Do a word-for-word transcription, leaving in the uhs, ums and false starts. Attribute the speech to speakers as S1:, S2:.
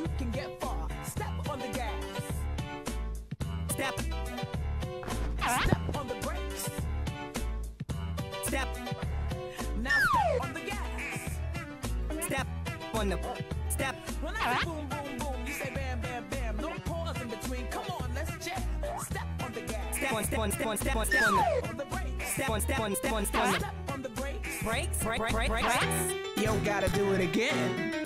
S1: you can get far. Step on the gas.
S2: Step.
S1: Step on the brakes.
S2: Step.
S1: Now step on the gas.
S2: Step on the step.
S1: When I say boom, boom, boom, you say bam, bam, bam. No pause in between. Come on, let's jam. Step on the gas.
S2: Step on, step on, step on, step on, step on the
S1: On the brakes.
S2: step on, step on, step on, step on the
S1: Step on the brakes.
S2: brakes, break, break, break, brakes.
S1: You gotta do it again.